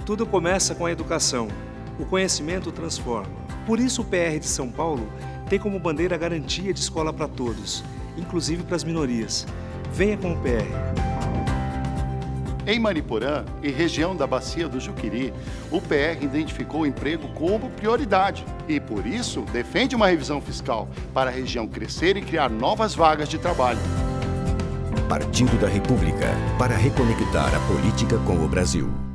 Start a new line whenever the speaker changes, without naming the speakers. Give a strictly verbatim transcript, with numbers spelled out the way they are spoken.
Tudo começa com a educação. O conhecimento transforma. Por isso o P R de São Paulo tem como bandeira a garantia de escola para todos, inclusive para as minorias. Venha com o P R.
Em Mariporã e região da Bacia do Juqueri, o P R identificou o emprego como prioridade e, por isso, defende uma revisão fiscal para a região crescer e criar novas vagas de trabalho.
Partido da República, para reconectar a política com o Brasil.